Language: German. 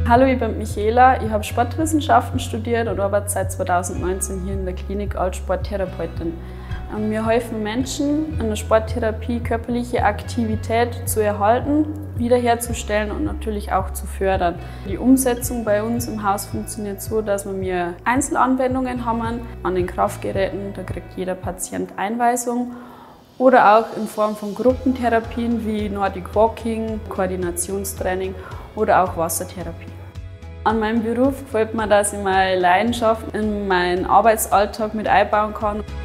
Hallo, ich bin Michaela, ich habe Sportwissenschaften studiert und arbeite seit 2019 hier in der Klinik als Sporttherapeutin. Wir helfen Menschen in der Sporttherapie, körperliche Aktivität zu erhalten, wiederherzustellen und natürlich auch zu fördern. Die Umsetzung bei uns im Haus funktioniert so, dass wir Einzelanwendungen haben an den Kraftgeräten, da kriegt jeder Patient Einweisung. Oder auch in Form von Gruppentherapien wie Nordic Walking, Koordinationstraining oder auch Wassertherapie. An meinem Beruf gefällt mir, dass ich meine Leidenschaft in meinen Arbeitsalltag mit einbauen kann.